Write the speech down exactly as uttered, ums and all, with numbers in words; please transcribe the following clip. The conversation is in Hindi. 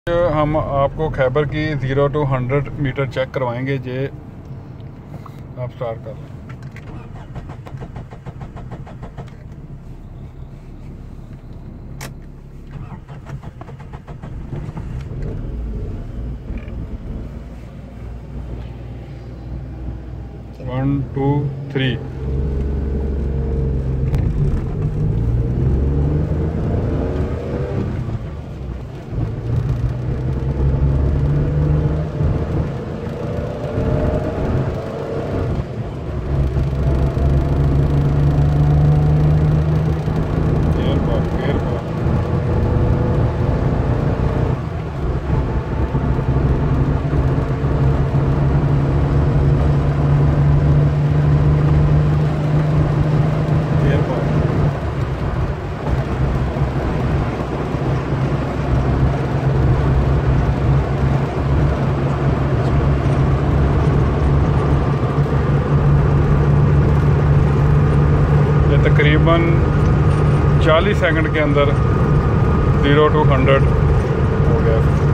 हम आपको खैबर की zero to hundred metre check करवाएंगे। जे आप स्टार्ट कर लें। वन टू थ्री तकरीबन चालीस सेकंड के अंदर ज़ीरो टू हंड्रेड हो गया।